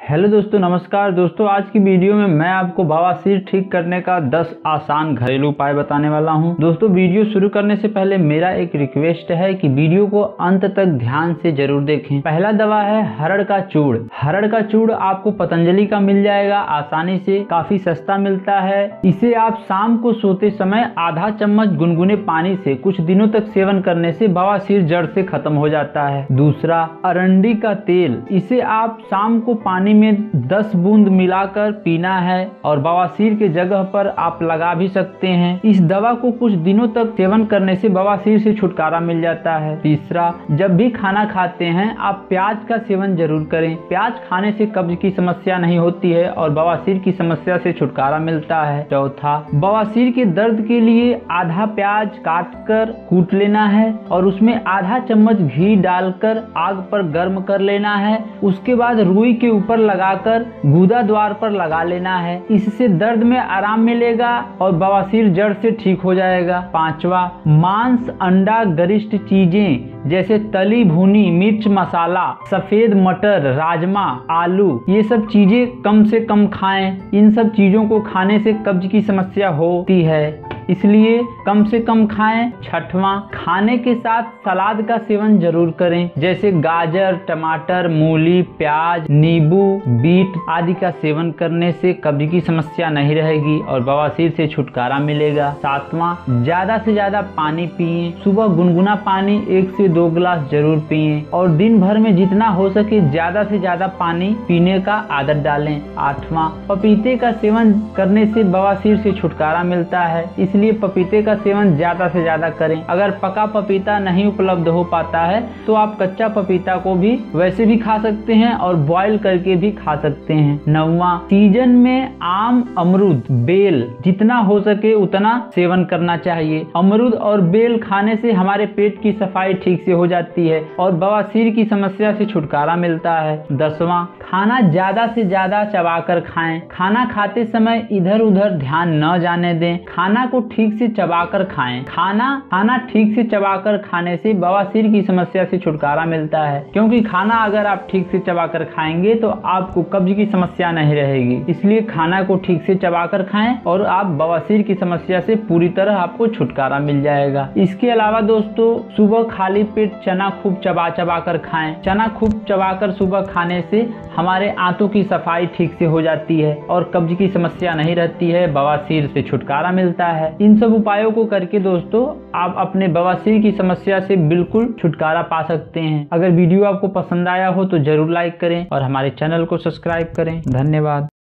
Hello दोस्तों, नमस्कार दोस्तों। आज की वीडियो में मैं आपको बवासीर ठीक करने का 10 आसान घरेलू उपाय बताने वाला हूं। दोस्तों, वीडियो शुरू करने से पहले मेरा एक रिक्वेस्ट है कि वीडियो को अंत तक ध्यान से जरूर देखें। पहला दवा है हरड़ का चूर्ण। हरड़ का चूर्ण आपको पतंजलि का मिल जाएगा आसानी से, काफी सस्ता मिलता है। इसे आप शाम को सोते समय आधा चम्मच गुनगुने पानी से कुछ दिनों तक सेवन करने से बवासीर जड़ से खत्म हो जाता है। दूसरा, अरंडी का तेल। इसे आप शाम को पानी में 10 बूंद मिलाकर पीना है और बवासीर के जगह पर आप लगा भी सकते हैं। इस दवा को कुछ दिनों तक सेवन करने से बवासीर से छुटकारा मिल जाता है। तीसरा, जब भी खाना खाते हैं आप प्याज का सेवन जरूर करें। प्याज खाने से कब्ज की समस्या नहीं होती है और बवासीर की समस्या से छुटकारा मिलता है। चौथा, बवासीर के दर्द के लिए आधा प्याज काट कर कूट लेना है और उसमें आधा चम्मच घी डालकर आग पर गर्म कर लेना है। उसके बाद रुई के ऊपर लगाकर गुदा द्वार पर लगा लेना है। इससे दर्द में आराम मिलेगा और बवासीर जड़ से ठीक हो जाएगा। पांचवा, मांस, अंडा, गरिष्ठ चीजें जैसे तली भुनी मिर्च मसाला, सफेद मटर, राजमा, आलू, ये सब चीजें कम से कम खाएं। इन सब चीजों को खाने से कब्ज की समस्या होती है, इसलिए कम से कम खाएं। छठवां, खाने के साथ सलाद का सेवन जरूर करें, जैसे गाजर, टमाटर, मूली, प्याज, नींबू, बीट आदि का सेवन करने से कब्ज की समस्या नहीं रहेगी और बवासीर से छुटकारा मिलेगा। सातवां, ज्यादा से ज्यादा पानी पिएं। सुबह गुनगुना पानी 1 से 2 गिलास जरूर पिएं और दिन भर में जितना हो सके ज्यादा से ज्यादा पानी पीने का आदत डालें। आठवां, पपीते का सेवन करने से बवासीर से छुटकारा मिलता है, इसलिए पपीते का सेवन ज्यादा से ज्यादा करें। अगर पका पपीता नहीं उपलब्ध हो पाता है तो आप कच्चा पपीता को भी वैसे भी खा सकते हैं और बॉईल करके भी खा सकते हैं। नौवां, सीजन में आम, अमरूद, बेल जितना हो सके उतना सेवन करना चाहिए। अमरूद और बेल खाने से हमारे पेट की सफाई ठीक से हो जाती है और बवासीर की समस्या से छुटकारा मिलता है। 10वां, खाना ज्यादा से ज्यादा चबाकर खाएं। खाना खाते समय इधर उधर ध्यान न जाने दें। खाना को ठीक से चबाकर खाएं। खाना ठीक से चबाकर खाने से बवासीर की समस्या से छुटकारा मिलता है, क्योंकि खाना अगर आप ठीक से चबाकर खाएंगे तो आपको कब्ज की समस्या नहीं रहेगी। इसलिए खाना को ठीक से चबाकर खाएं और आप बवासीर की समस्या से पूरी तरह आपको छुटकारा मिल जाएगा। इसके अलावा दोस्तों, सुबह खाली पेट चना खूब चबा कर खाएं। चना खूब चबाकर सुबह खाने से हमारे आंतों की सफाई ठीक से हो जाती है और कब्ज की समस्या नहीं रहती है, बवासीर से छुटकारा मिलता है। इन सब उपायों को करके दोस्तों आप अपने बवासीर की समस्या से बिल्कुल छुटकारा पा सकते हैं। अगर वीडियो आपको पसंद आया हो तो जरूर लाइक करें और हमारे चैनल को सब्सक्राइब करें। धन्यवाद।